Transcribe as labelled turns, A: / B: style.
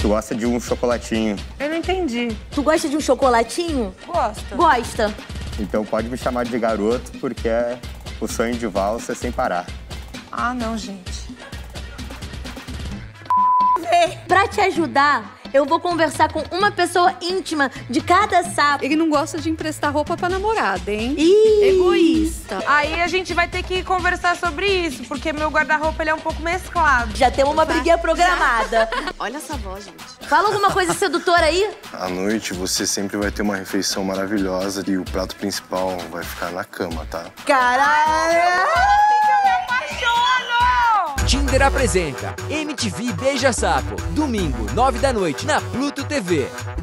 A: Tu gosta de um chocolatinho.
B: Eu não entendi.
C: Tu gosta de um chocolatinho?
B: Gosta.
C: Gosta.
A: Então pode me chamar de garoto, porque é o sonho de valsa sem parar.
B: Ah, não, gente.
C: Pra te ajudar, eu vou conversar com uma pessoa íntima de cada sapo.
D: Ele não gosta de emprestar roupa pra namorada, hein?
C: Ih!
D: Egoísta.
B: Aí a gente vai ter que conversar sobre isso, porque meu guarda-roupa ele é um pouco mesclado.
C: Já temos uma briguinha programada.
D: Olha essa voz, gente.
C: Fala alguma coisa sedutora aí.
E: À noite, você sempre vai ter uma refeição maravilhosa e o prato principal vai ficar na cama, tá?
C: Caralho!
F: Tinder apresenta MTV Beija Sapo, domingo, 9 da noite, na Pluto TV.